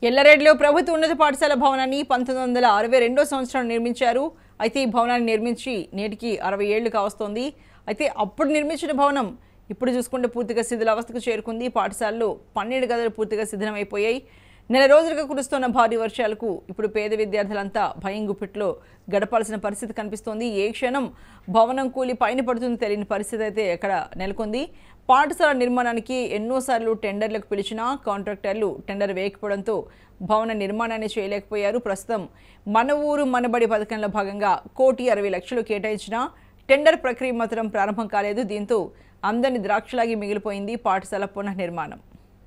ఎల్లారెడ్డిలో ప్రభుత్వ ఉన్నత పాఠశాల భవనాన్ని 1962 సంవత్సరం నిర్మించారు. అయితే ఈ భవనాన్ని నిర్మించి నేటికి 60 ఏళ్లు కావస్తోంది. అయితే అప్పుడు నిర్మించిన భవనం ఇప్పుడు చూసుకుంటే పూర్తిగా శిథిలావస్థకు చేరుకుంది. పాఠశాలలో 12 గదులు పూర్తిగా శిథిలమైపోయాయి. నెల రోజులుగా కురుస్తున్న భారీ వర్షాలకు ఇప్పుడు పేద విద్యార్థులంతా భయం గుప్పిట్లో గడపాల్సిన పరిస్థితి కనిపిస్తోంది. ఏ క్షణం భవనం కూలి పైన పడుతుందో తెలియని పరిస్థితి అయితే ఎక్కడ నెలకొంది. పాఠశాల నిర్మాణానికి ఎన్నోసార్లు టెండర్లకు పిలిచినా కాంట్రాక్టర్లు టెండర్ వేయకపోవడంతో భవన నిర్మాణాన్ని చేయలేకపోయారు. ప్రస్తుతం మన ఊరు మనబడి పథకంలో భాగంగా 1,60,00,000 కేటాయించినా టెండర్ ప్రక్రియ మాత్రం ప్రారంభం కాలేదు. దీంతో అందరిని ద్రాక్షలాగి మిగిలిపోయింది పాఠశాల పునర్నిర్మాణం.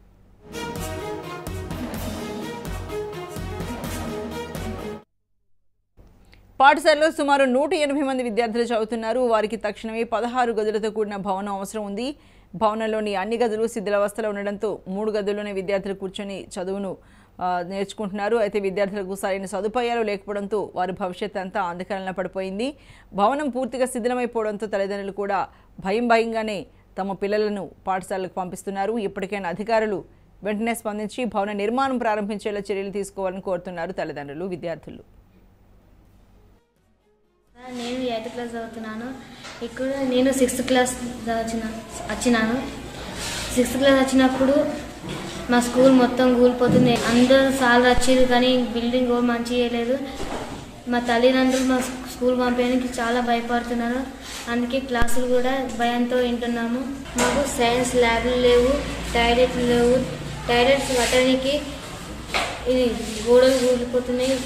పాఠశాలలో సుమారు 180 మంది విద్యార్థులు చదువుతున్నారు. వారికి తక్షణమే 16 గదులతో కూడిన భవనం అవసరం ఉంది. భవనంలోని అన్ని గదులు శిథిలావస్థలో ఉండడంతో 3 గదుల్లోనే విద్యార్థులు కూర్చొని చదువును నేర్చుకుంటున్నారు. అయితే విద్యార్థులకు సరైన సదుపాయాలు లేకపోవడంతో వారి భవిష్యత్తు అంతా అంధకారంలో పడిపోయింది. భవనం పూర్తిగా శిథిలమైపోవడంతో తల్లిదండ్రులు కూడా భయంగానే తమ పిల్లలను పాఠశాలకు పంపిస్తున్నారు. ఇప్పటికైనా అధికారులు వెంటనే స్పందించి భవన నిర్మాణం ప్రారంభించేలా చర్యలు తీసుకోవాలని కోరుతున్నారు తల్లిదండ్రులు, విద్యార్థులు. నేను 8th క్లాస్ చదువుతున్నాను. ఇక్కడ నేను 6th క్లాస్ వచ్చినాను. 6th క్లాస్ వచ్చినప్పుడు మా స్కూల్ మొత్తం కూలిపోతుంది. అందరూ సార్లు వచ్చేది కానీ బిల్డింగ్ మంచిగా లేదు. మా తల్లిదండ్రులు మా స్కూల్ పంపేయడానికి చాలా భయపడుతున్నారు. అందుకే క్లాసులు కూడా భయంతో వింటున్నాము. మాకు సైన్స్ ల్యాబ్లు లేవు, టాయిలెట్లు లేవు. టాయిలెట్స్ కట్టడానికి ఇది గోడలు కూలిపోతున్నాయి.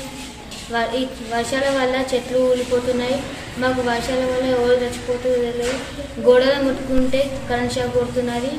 ఈ వర్షాల వల్ల చెట్లు ఊలిపోతున్నాయి. మాకు వర్షాల వల్ల ఎవరు చచ్చిపోతుంది. గోడలు ముట్టుకుంటే కరెంట్ షాక్ కొడుతున్నది.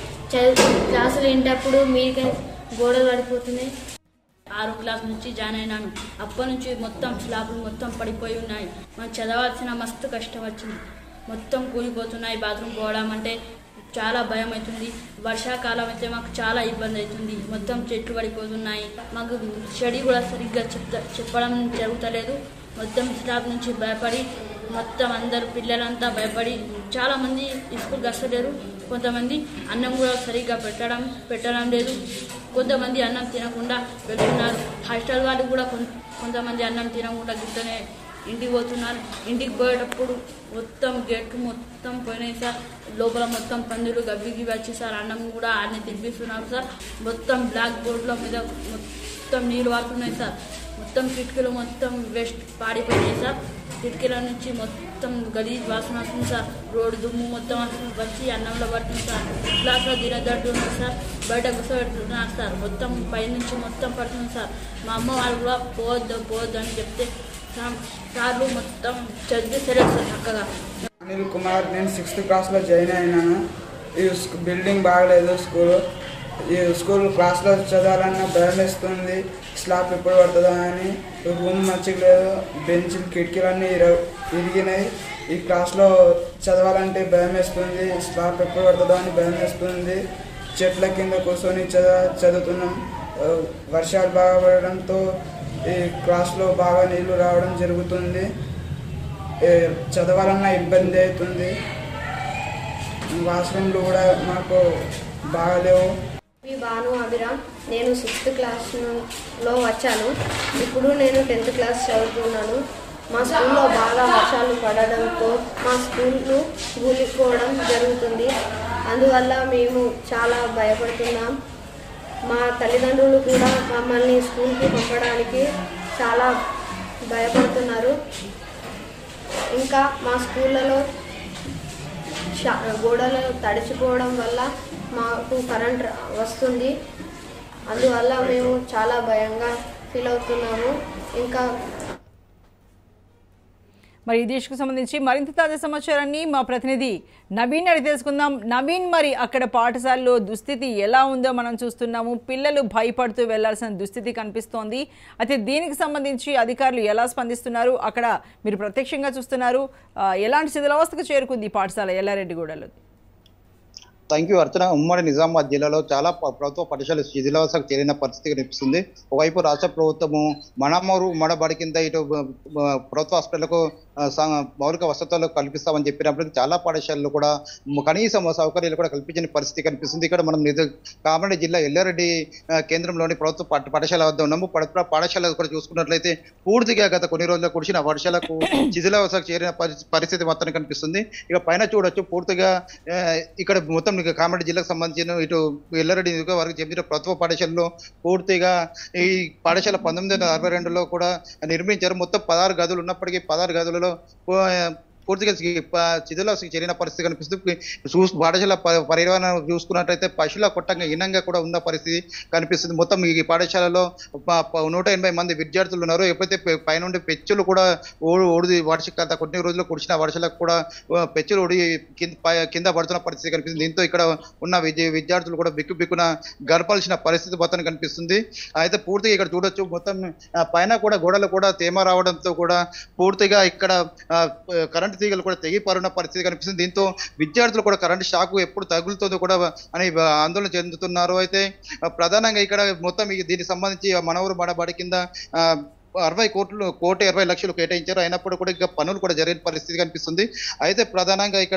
క్లాసులు వింటప్పుడు మీకే గోడలు పడిపోతున్నాయి. 6వ క్లాస్ నుంచి జాయిన్ అయినాను. అప్పటి నుంచి మొత్తం స్లాబ్లు మొత్తం పడిపోయి ఉన్నాయి. మనం చదవాల్సిన మస్తు కష్టం వచ్చింది. మొత్తం కూలిపోతున్నాయి. బాత్రూమ్ పోవడం అంటే చాలా భయం అవుతుంది. వర్షాకాలం అయితే మాకు చాలా ఇబ్బంది అవుతుంది. మొత్తం చెట్లు పడిపోతున్నాయి. మాకు స్టడీ కూడా సరిగ్గా చెప్పడం జరుగుతలేదు. మొత్తం స్లాబ్ నుంచి భయపడి మొత్తం అందరు పిల్లలంతా భయపడి చాలామంది స్కూల్కి వస్తలేరు. కొంతమంది అన్నం కూడా సరిగ్గా పెట్టడం లేదు. కొంతమంది అన్నం తినకుండా వెళ్తున్నారు. హాస్టల్ వాళ్ళు కూడా కొంతమంది అన్నం తినకుండా గిట్టనే ఇంటికి పోతున్నారు. ఇంటికి పోయేటప్పుడు మొత్తం గేట్లు మొత్తం పోయినాయి సార్. లోపల మొత్తం పందులు గబ్బిగి వచ్చి సార్ అన్నం కూడా అన్ని తినిపిస్తున్నారు సార్. మొత్తం బ్లాక్ బోర్డుల మీద మొత్తం నీళ్ళు వాడుతున్నాయి సార్. మొత్తం కిటికీలు మొత్తం వేస్ట్ పాడిపోయినాయి సార్. కిటికీల నుంచి మొత్తం గలీజ్ వాసన వస్తుంది సార్. రోడ్డు దుమ్ము మొత్తం వచ్చి అన్నంలో పడుతుంది సార్. క్లాస్లో తినదట్టున్నారు సార్. బయట కూర్చోబెడుతున్నారు సార్. మొత్తం పైనుంచి మొత్తం పడుతుంది సార్. మా అమ్మ వాళ్ళు కూడా పోవద్దు అని చెప్తే సార్లు మొత్తం చదివిస్తారు సార్ చక్కగా. అనిల్ కుమార్, నేను 6th క్లాస్లో జాయిన్ అయినాను. ఈ బిల్డింగ్ బాగలేదు. ఈ స్కూల్ క్లాస్లో చదవాలన్నా భయం వేస్తుంది. స్లాబ్ ఎప్పుడు పడుతుందా అని. రూమ్ మంచిగా లేదు. బెంచ్లు కిటికీలన్నీ ఇరిగినాయి. ఈ క్లాస్లో చదవాలంటే భయం వేస్తుంది. స్లాబ్ ఎప్పుడు పడుతుందో అని భయం వేస్తుంది. చెట్ల కింద కూర్చొని చదువుతున్నాం. వర్షాలు బాగా పడడంతో ఈ క్లాస్లో బాగా నీళ్లు రావడం జరుగుతుంది. చదవాలన్నా ఇబ్బంది అవుతుంది. వాష్రూమ్లు కూడా మాకు బాగాలేవు. భాను అభిరామ్, నేను 6th క్లాస్లో వచ్చాను. ఇప్పుడు నేను 10th క్లాస్ చదువుతున్నాను. మా స్కూల్లో బాగా వర్షాలు పడడంతో మా స్కూల్ను కూలిపోవడం జరుగుతుంది. అందువల్ల మేము చాలా భయపడుతున్నాం. మా తల్లిదండ్రులు కూడా మమ్మల్ని స్కూల్కి పంపడానికి చాలా భయపడుతున్నారు. ఇంకా మా స్కూళ్ళలో గోడలు తడిచిపోవడం వల్ల మాకు కరెంట్ వస్తుంది. అందువల్ల మేము చాలా భయంగా ఫీల్ అవుతున్నాము. ఇంకా మరి ఈ దేశకు సంబంధించి మరింత తాజా సమాచారాన్ని మా ప్రతినిధి నవీన్ అడిగి తెలుసుకుందాం. నవీన్, మరి అక్కడ పాఠశాలలో దుస్థితి ఎలా ఉందో మనం చూస్తున్నాము. పిల్లలు భయపడుతూ వెళ్లాల్సిన దుస్థితి కనిపిస్తోంది. అయితే దీనికి సంబంధించి అధికారులు ఎలా స్పందిస్తున్నారు? అక్కడ మీరు ప్రత్యక్షంగా చూస్తున్నారు. ఎలాంటి శిథిలావస్థకు చేరుకుంది ఈ పాఠశాల ఎల్లారెడ్డిగూడలో? థ్యాంక్ యూ అర్చన. ఉమ్మడి నిజామాబాద్ జిల్లాలో చాలా ప్రభుత్వ పాఠశాలలు శిథిలావస్థకు చేరిన పరిస్థితి కనిపిస్తుంది. ఒకవైపు రాష్ట్ర ప్రభుత్వము మనమూరు ఉమ్మడబడి కింద ఇటు ప్రభుత్వ హాస్పిటల్కు మౌలిక వసతులు కల్పిస్తామని చెప్పినప్పటికీ చాలా పాఠశాలలు కూడా కనీస సౌకర్యాలు కూడా కల్పించని పరిస్థితి కనిపిస్తుంది. ఇక్కడ మనం కామారెడ్డి జిల్లా ఎల్లారెడ్డి కేంద్రంలోని ప్రభుత్వ పాఠశాల వద్ద ఉన్నాము. పాఠశాల కూడా చూసుకున్నట్లయితే పూర్తిగా గత కొన్ని రోజుల్లో కురిసిన వర్షాలకు శిథిలావస్థకు చేరిన పరిస్థితి మొత్తం కనిపిస్తుంది. ఇక పైన చూడొచ్చు పూర్తిగా ఇక్కడ మొత్తం కామారెడ్డి జిల్లాకు సంబంధించిన ఇటు ఎల్లారెడ్డి వరకు చెందిన ప్రభుత్వ పాఠశాలలో పూర్తిగా ఈ పాఠశాల 1962లో కూడా నిర్మించారు. మొత్తం 16 గదులు ఉన్నప్పటికీ 16 గదులలో పూర్తిగా శిథిలావస్థకు చేరిన పరిస్థితి కనిపిస్తుంది. పాఠశాల పరిమాణం చూసుకున్నట్లయితే పశువుల కొట్టంగా హీనంగా కూడా ఉన్న పరిస్థితి కనిపిస్తుంది. మొత్తం ఈ పాఠశాలలో 180 మంది విద్యార్థులు ఉన్నారు. ఎప్పుడైతే పైనుండి పెచ్చులు కూడా ఓడి వర్ష కొన్ని రోజులు కురిసిన వర్షాలకు కూడా పెచ్చులు ఓడి కింద పడుతున్న పరిస్థితి కనిపిస్తుంది. దీంతో ఇక్కడ ఉన్న విద్యార్థులు కూడా బిక్కున గడపాల్సిన పరిస్థితి మొత్తం కనిపిస్తుంది. అయితే పూర్తిగా ఇక్కడ చూడొచ్చు మొత్తం పైన కూడా గోడలు కూడా తేమ రావడంతో కూడా పూర్తిగా ఇక్కడ కరెంట్ తీగలు కూడా తెగిపడిన పరిస్థితి కనిపిస్తుంది. దీంతో విద్యార్థులు కూడా కరెంట్ షాక్ ఎప్పుడు తగులుతుందో కూడా అని ఆందోళన చెందుతున్నారు. అయితే ప్రధానంగా ఇక్కడ మొత్తం దీనికి సంబంధించి మనవరు బడి కింద 1,20,20,00,000 కేటాయించారు. అయినప్పుడు కూడా ఇంకా పనులు కూడా జరిగిన పరిస్థితి కనిపిస్తుంది. అయితే ప్రధానంగా ఇక్కడ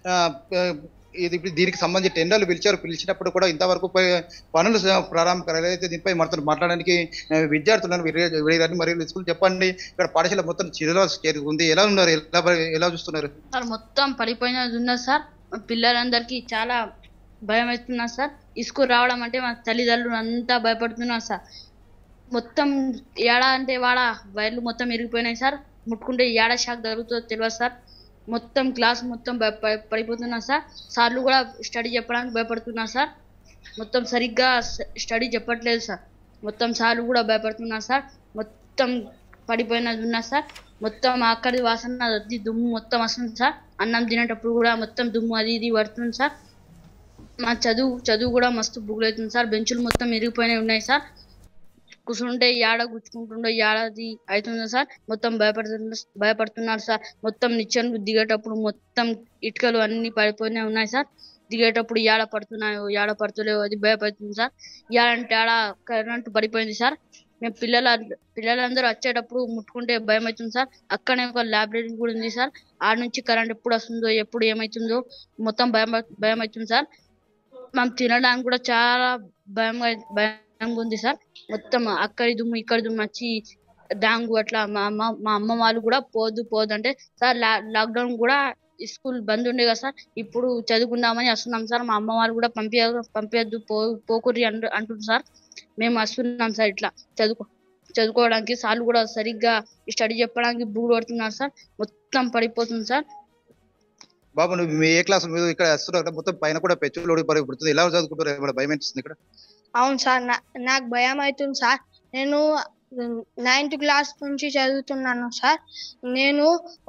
దీనికి సంబంధించి టెండర్లు పిలిచినప్పుడు కూడా ఇంతవరకు పనులు ప్రారంభం కాలేదు. అయితే దీనిపై మనతో మాట్లాడడానికి విద్యార్థులను మరియు స్కూల్ చెప్పండి, ఇక్కడ పాఠశాల మొత్తం చేరుకుంది, ఎలా ఉన్నారు, ఎలా చూస్తున్నారు? సార్ మొత్తం పడిపోయినది ఉన్నది సార్. పిల్లలందరికీ చాలా భయం అవుతున్నారు సార్. ఈ స్కూల్ రావడం అంటే మా తల్లిదండ్రులు అంతా భయపడుతున్నారు సార్. మొత్తం ఏడా అంటే వాడ వైర్లు మొత్తం ఇరిగిపోయినాయి సార్. ముట్టుకుంటే ఏడా షాక్ జరుగుతుందో తెలియదు సార్. మొత్తం క్లాస్ మొత్తం పడిపోతున్నారు సార్. సార్లు కూడా స్టడీ చెప్పడానికి భయపడుతున్నారు సార్. మొత్తం సరిగ్గా స్టడీ చెప్పట్లేదు సార్. మొత్తం సార్లు కూడా భయపడుతున్నారు సార్. మొత్తం పడిపోయినది ఉన్నా సార్. మొత్తం అక్కడి వాసన దుమ్ము మొత్తం వస్తుంది సార్. అన్నం తినేటప్పుడు కూడా మొత్తం దుమ్ము అది ఇది పడుతుంది సార్. మా చదువు కూడా మస్తు బుగులవుతుంది సార్. బెంచులు మొత్తం ఇరిగిపోయినవి ఉన్నాయి సార్. కూర్చుంటే ఏడ గుచ్చుకుంటుండో ఏడాది అవుతుందో సార్. మొత్తం భయపడుతున్నారు సార్. మొత్తం నిచ్చెనలు దిగేటప్పుడు మొత్తం ఇటుకలు అన్ని పడిపోయినాయి ఉన్నాయి సార్. దిగేటప్పుడు ఏడ పడుతున్నాయో ఏడ పడుతులేవో అది భయపడుతుంది సార్. ఏడంటే ఆడ కరెంట్ పడిపోయింది సార్. మేము పిల్లలందరూ వచ్చేటప్పుడు ముట్టుకుంటే భయం అవుతుంది సార్. అక్కడే ఒక లైబ్రరీ కూడా ఉంది సార్. ఆడ నుంచి కరెంట్ ఎప్పుడు వస్తుందో ఎప్పుడు ఏమవుతుందో మొత్తం భయం అవుతుంది సార్. మనం తినడానికి కూడా చాలా భయం ఉంది సార్. మొత్తం అక్కడి దుమ్ము ఇక్కడి దుమ్ము వచ్చి డాంగు అట్లా మా అమ్మ వాళ్ళు కూడా పోదు అంటే సార్ లాక్డౌన్ కూడా స్కూల్ బంద్ ఉండే కదా సార్. ఇప్పుడు చదువుకుందామని వస్తున్నాం సార్. మా అమ్మ వాళ్ళు కూడా పంపించద్దు పోకుర్రి అంటుంది సార్. మేము వస్తున్నాం సార్. ఇట్లా చదువుకోవడానికి సార్లు కూడా సరిగ్గా స్టడీ చెప్పడానికి బూడు పడుతున్నారు సార్. మొత్తం పడిపోతుంది సార్. బాబు నువ్వు ఏ క్లాస్ ఇక్కడ వస్తున్నారు? మొత్తం పైన కూడా పెచ్చులు పడుతుంది. ఎలా చదువుకుంటారు? ఏమైనా భయం అనిపిస్తుంది ఇక్కడ? అవును సార్, నాకు భయం అవుతుంది సార్. నేను 9th క్లాస్ నుంచి చదువుతున్నాను సార్. నేను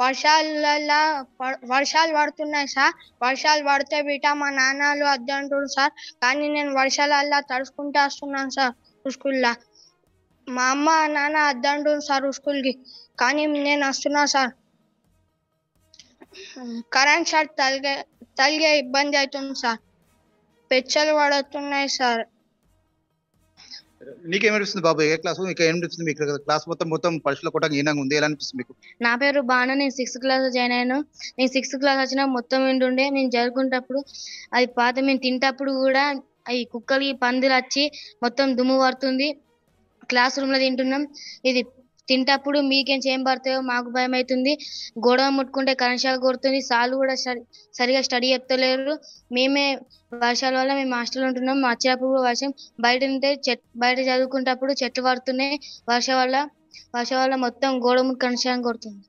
వర్షాలు పడుతున్నాయి సార్. వర్షాలు పడితే బిడ్డ మా నాన్నలు వద్దంటారు సార్. కానీ నేను వర్షాలల్లా తడుచుకుంటూ వస్తున్నాను సార్ స్కూల్లో. మా అమ్మ నాన్న వద్దంటారు సార్ స్కూల్కి, కానీ నేను వస్తున్నా సార్. కరెంట్ షాట్ తలిగే ఇబ్బంది అవుతుంది సార్. పెచ్చలు పడుతున్నాయి సార్. నీకేమనిపిస్తుంది బాబు? ఏ క్లాస్ ఏమనిపిస్తుంది మీకు? క్లాస్ మొత్తం పరీక్షల కూడా హీనంగా ఉంది, ఎలా అనిపిస్తుంది మీకు? నా పేరు బాను, నేను 6th క్లాస్ జాయిన్ అయ్యాను. నేను 6th క్లాస్ వచ్చిన మొత్తం వింటుండే. నేను చదువుకునేటప్పుడు అది పాత మేము తింటప్పుడు కూడా అవి కుక్కలు పందులు వచ్చి మొత్తం దుమ్ము పడుతుంది. క్లాస్ రూమ్ లో తింటున్నాం. ఇది తింటప్పుడు మీకేం చేయం పడతాయో మాకు భయం అవుతుంది. గొడవ ముట్టుకుంటే కరెంట్ షాక్ కొడుతుంది. సార్లు కూడా సరిగా స్టడీ చెప్తలేరు. మేమే వర్షాల వల్ల మేము హాస్టల్ ఉంటున్నాం. వచ్చేటప్పుడు కూడా వర్షం బయట చదువుకునేటప్పుడు చెట్లు పడుతున్నాయి. వర్షం వల్ల మొత్తం గోడ ముట్టు కరెంట్ షాక్ కొడుతుంది.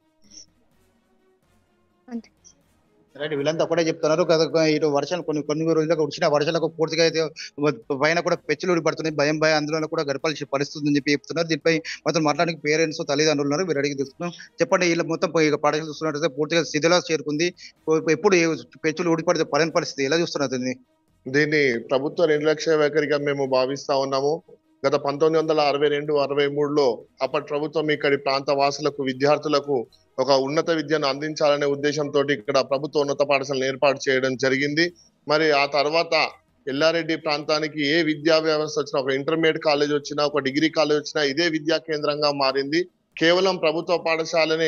అంతే. రైట్, వీళ్ళంతా కూడా చెప్తున్నారు కదా. ఇటు వర్షాలు కొన్ని రోజులకు వచ్చిన వర్షాలకు పూర్తిగా అయితే పైన కూడా పెచ్చులు పడుతున్నాయి. భయం అందులో కూడా గడపాల్సిన పరిస్థితి అని చెప్తున్నారు. దీనిపై మొత్తం మాట్లాడడానికి పేరెంట్స్ తల్లిదండ్రులు ఉన్నారు. మీరు అడిగి తెలుస్తున్నాం. చెప్పండి, వీళ్ళు మొత్తం పాఠశాల చూస్తున్నట్టయితే పూర్తిగా శిథిలా చేరుకుంది. ఎప్పుడు పెచ్చులు ఊడిపడితే పడని పరిస్థితి, ఎలా చూస్తున్నారు దీన్ని ప్రభుత్వ నిర్లక్ష్య వైఖరిగా మేము భావిస్తా ఉన్నాము. గత 1962-63లో అప్పటి ప్రభుత్వం ఇక్కడి ప్రాంత వాసులకు విద్యార్థులకు ఒక ఉన్నత విద్యను అందించాలనే ఉద్దేశంతో ఇక్కడ ప్రభుత్వ ఉన్నత పాఠశాలను ఏర్పాటు చేయడం జరిగింది. మరి ఆ తర్వాత ఎల్లారెడ్డి ప్రాంతానికి ఏ విద్యా వ్యవస్థ వచ్చినా, ఒక ఇంటర్మీడియట్ కాలేజ్ వచ్చినా, ఒక డిగ్రీ కాలేజ్ వచ్చినా ఇదే విద్యా కేంద్రంగా మారింది. కేవలం ప్రభుత్వ పాఠశాలనే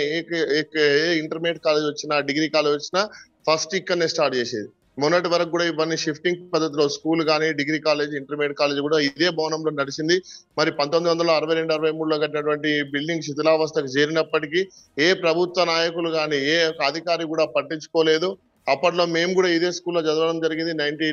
ఏ ఇంటర్మీడియట్ కాలేజ్ వచ్చినా డిగ్రీ కాలేజ్ వచ్చినా ఫస్ట్ ఇక్కడనే స్టార్ట్ చేసేది. మొన్నటి వరకు కూడా ఇవన్నీ షిఫ్టింగ్ పద్ధతిలో స్కూల్ కానీ డిగ్రీ కాలేజ్ ఇంటర్మీడియట్ కాలేజ్ కూడా ఇదే భవనంలో నడిచింది. మరి 1962-63లో కట్టినటువంటి బిల్డింగ్ శిథిలావస్థకు చేరినప్పటికీ ఏ ప్రభుత్వ నాయకులు కానీ ఏ అధికారి కూడా పట్టించుకోలేదు. అప్పట్లో మేము కూడా ఇదే స్కూల్లో చదవడం జరిగింది.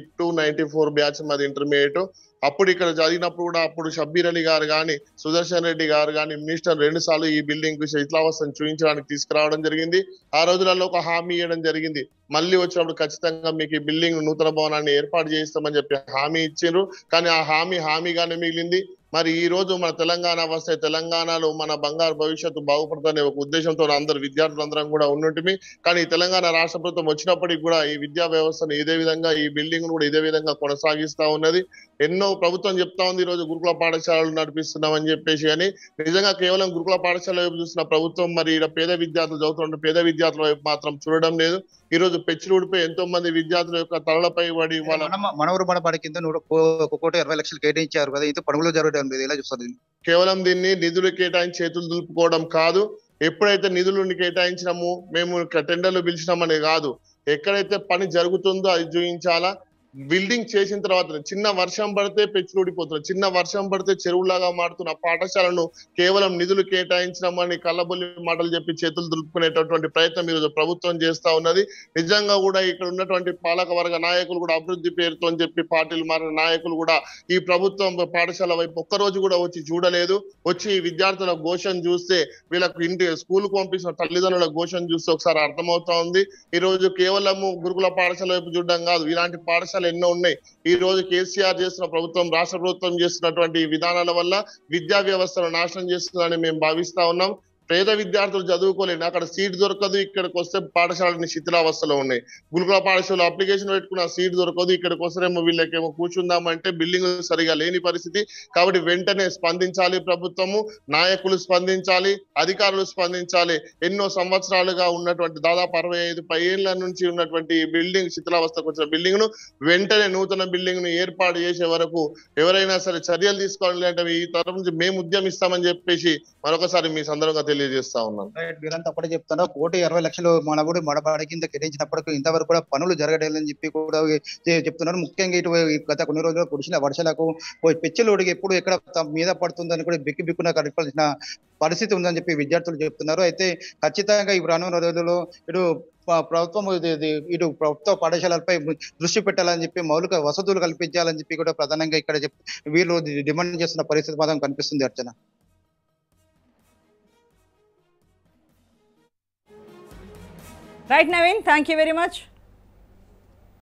92-94 బ్యాచ్ మాది ఇంటర్మీడియట్. అప్పుడు ఇక్కడ చదివినప్పుడు కూడా అప్పుడు షబ్బీర్ అలీ గారు కానీ సుదర్శన్ రెడ్డి గారు కానీ మినిస్టర్ 2 సార్లు ఈ బిల్డింగ్ శిథిలావస్థను చూపించడానికి తీసుకురావడం జరిగింది. ఆ రోజులలో ఒక హామీ ఇవ్వడం జరిగింది, మళ్ళీ వచ్చినప్పుడు ఖచ్చితంగా మీకు ఈ బిల్డింగ్ నూతన భవనాన్ని ఏర్పాటు చేయిస్తామని చెప్పి హామీ ఇచ్చారు. కానీ ఆ హామీగానే మిగిలింది. మరి ఈ రోజు మన తెలంగాణ వస్తే తెలంగాణలో మన బంగారు భవిష్యత్తు బాగుపడుతుందనే ఒక ఉద్దేశంతో అందరు విద్యార్థులందరం కూడా ఉన్నట్టుమి. కానీ తెలంగాణ రాష్ట్ర ప్రభుత్వం వచ్చినప్పటికి కూడా ఈ విద్యా వ్యవస్థను ఇదే విధంగా ఈ బిల్డింగ్ కూడా ఇదే విధంగా కొనసాగిస్తా ఉన్నది. ఎన్నో ప్రభుత్వం చెప్తా ఉంది ఈ రోజు గురుకుల పాఠశాలలు నడిపిస్తున్నామని చెప్పేసి. అని నిజంగా కేవలం గురుకుల పాఠశాల వైపు చూసిన ప్రభుత్వం మరి ఇక్కడ పేద విద్యార్థులు చదువుతున్న పేద విద్యార్థుల వైపు మాత్రం చూడడం లేదు. ఈ రోజు పెచ్చులుడిపోయి ఎంతో మంది విద్యార్థుల యొక్క తలలపై పడి వాళ్ళ మనవరు మనబడి కింద 1,20,00,000 కేటాయించారు కదా, ఇంత పనులు జరగడం లేదు, ఎలా చూస్తారు? కేవలం దీన్ని నిధులు కేటాయించి చేతులు దులుపుకోవడం కాదు. ఎప్పుడైతే నిధులను కేటాయించినాము మేము టెండర్లు పిలిచినామని కాదు, ఎక్కడైతే పని జరుగుతుందో అది చూపించాలా. బిల్డింగ్ చేసిన తర్వాత చిన్న వర్షం పడితే పెచ్చులు ఊడిపోతున్నారు, చిన్న వర్షం పడితే చెరువులాగా మారుతున్న పాఠశాలను కేవలం నిధులు కేటాయించడమని కళ్ళబొల్లి మాటలు చెప్పి చేతులు దులుపుకునేటటువంటి ప్రయత్నం ఈరోజు ప్రభుత్వం చేస్తా ఉన్నది. నిజంగా కూడా ఇక్కడ ఉన్నటువంటి పాలక వర్గ నాయకులు కూడా అభివృద్ధి పేరుతో అని చెప్పి పార్టీలు మారిన నాయకులు కూడా ఈ ప్రభుత్వం పాఠశాల వైపు ఒక్కరోజు కూడా వచ్చి చూడలేదు. వచ్చి విద్యార్థుల ఘోషను చూస్తే వీళ్ళకు స్కూల్ కు పంపించిన తల్లిదండ్రుల ఘోషను చూస్తే ఒకసారి అర్థమవుతా ఉంది. ఈ రోజు కేవలము గురుకుల పాఠశాల వైపు చూడడం కాదు, ఇలాంటి పాఠశాల ఎన్నో ఉన్నాయి. ఈ రోజు కేసీఆర్ చేస్తున్న ప్రభుత్వం రాష్ట్ర ప్రభుత్వం చేస్తున్నటువంటి విధానాల వల్ల విద్యా వ్యవస్థను నాశనం చేస్తుందని మేము భావిస్తా ఉన్నాం. పేద విద్యార్థులు చదువుకోలేని అక్కడ సీట్ దొరకదు, ఇక్కడికి వస్తే పాఠశాలని శిథిలావస్థలో ఉన్నాయి. గురుకుల పాఠశాలలో అప్లికేషన్ పెట్టుకున్న సీట్ దొరకదు, ఇక్కడికి వస్తేమో వీళ్ళకేమో కూర్చుందామంటే బిల్డింగ్ సరిగా లేని పరిస్థితి. కాబట్టి వెంటనే స్పందించాలి ప్రభుత్వము, నాయకులు స్పందించాలి, అధికారులు స్పందించాలి. ఎన్నో సంవత్సరాలుగా ఉన్నటువంటి దాదాపు 65 ఏళ్ల నుంచి ఉన్నటువంటి బిల్డింగ్ శిథిలావస్థకు వచ్చిన బిల్డింగ్ ను వెంటనే నూతన బిల్డింగ్ ను ఏర్పాటు చేసే వరకు ఎవరైనా సరే చర్యలు తీసుకోవాలి అంటే ఈ తరఫు నుంచి మేము ఉద్యమిస్తామని చెప్పేసి మరొకసారి మీ సందర్భంగా తెలియజేస్తా ఉన్నాను. మీరంతా అప్పుడే చెప్తున్నా 1,20,00,000 మనబడి మడబాడి కింద కేటాయించినప్పటికీ ఇంతవరకు కూడా పనులు జరగలేదని చెప్పి కూడా చెప్తున్నారు. ముఖ్యంగా ఇటు గత కొన్ని రోజులు కురిసిన వర్షాలకు పెచ్చెలోడికి ఎప్పుడు ఎక్కడ మీద పడుతుందని కూడా బిక్కున కనిపించిన పరిస్థితి ఉందని చెప్పి విద్యార్థులు చెప్తున్నారు. అయితే ఖచ్చితంగా ఈ రానున్న రోజుల్లో ఇటు ప్రభుత్వ పాఠశాలలపై దృష్టి పెట్టాలని చెప్పి మౌలిక వసతులు కల్పించాలని చెప్పి కూడా ప్రధానంగా ఇక్కడ వీళ్ళు డిమాండ్ చేస్తున్న పరిస్థితి మాత్రం కనిపిస్తుంది. అర్చన. Right, Naveen, thank you very much.